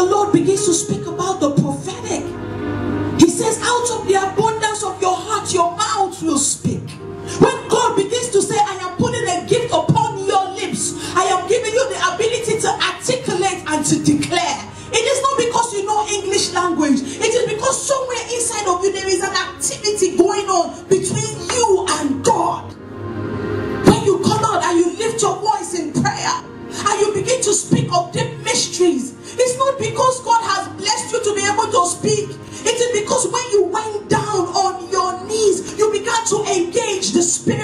the Lord begins to speak about the prophetic, He says, out of the abundance of your heart, your mouth will speak. When God begins to say, I am putting a gift upon your lips, I am giving you the ability to articulate and to declare. It is not because you know English language. It is because somewhere inside of you there is an activity going on between you and God. When you come out and you lift your voice in prayer and you begin to speak of deep mysteries, it's not because God has blessed you to be able to speak. It is because when you went down on your knees, you began to engage the Spirit